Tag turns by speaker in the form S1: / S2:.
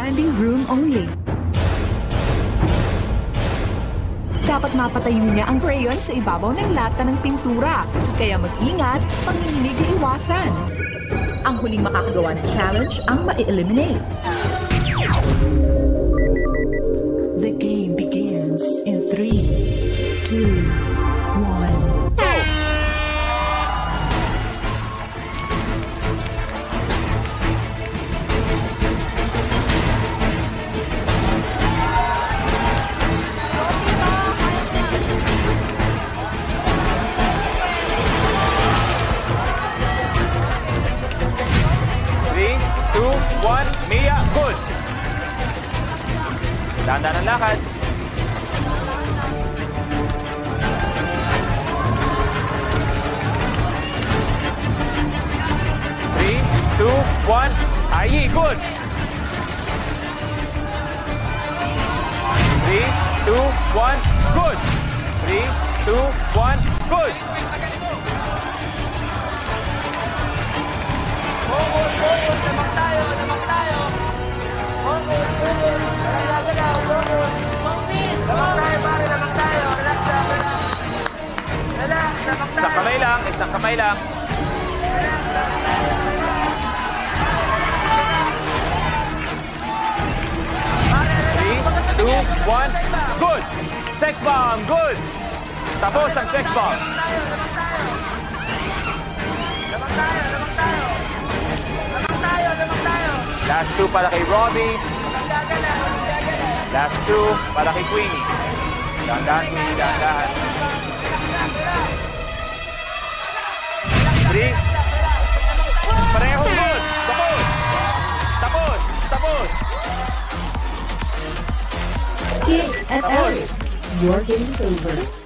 S1: Standing room only. Dapat mapatayo niya ang crayon sa ibabaw ng lata ng pintura. Kaya mag-ingat, panginginig ay iwasan. Ang huling makakagawa ng challenge ang ma-eliminate. The game begins in 3, 2, 1.
S2: Mia, good. Dahan-dahan ang lakad. Three, two, one. Ayi, good. 3, 2, 1, good. 3, 2, 1, good.
S3: Namak tayo.
S2: Isang kamay lang. Three, two, one, good. Sex bomb, good. Tapos ang sex bomb.
S3: Namak tayo.
S2: Last two para kay Robbie. Last two para kay Queenie. Dahan-dahan, Queenie, dahan-dahan. 3. Pareho, good. Tapos.
S1: Kick and out. Your game is over.